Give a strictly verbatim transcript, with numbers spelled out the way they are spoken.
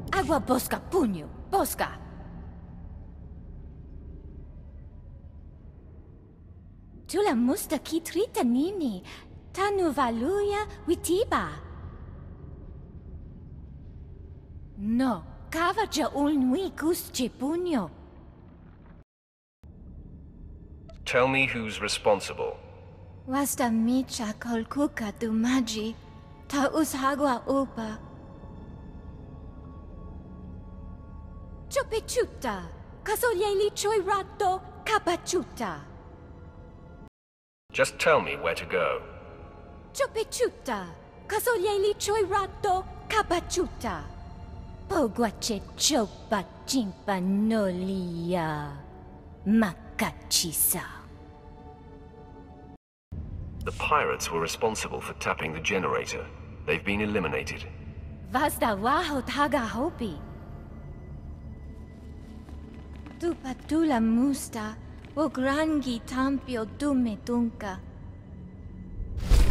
Agua bosca puño, bosca. Tula musta kitrita nini, tanu valuya witiba. No, kavaja ulnui gusche puño. Tell me who's responsible. Wasta micha kolkuka dumaji, ta ushagwa upa. Chopechuta, kasolyeli choi rato kapachuta. Just tell me where to go. Chopechuta, kasolyeli choi rato kapachuta. Pogwache chopa chimpa nolia makachisa. The pirates were responsible for tapping the generator. They've been eliminated. Vasta waho taga hopi. Tu patula musta, o grangi tampio dume dunka.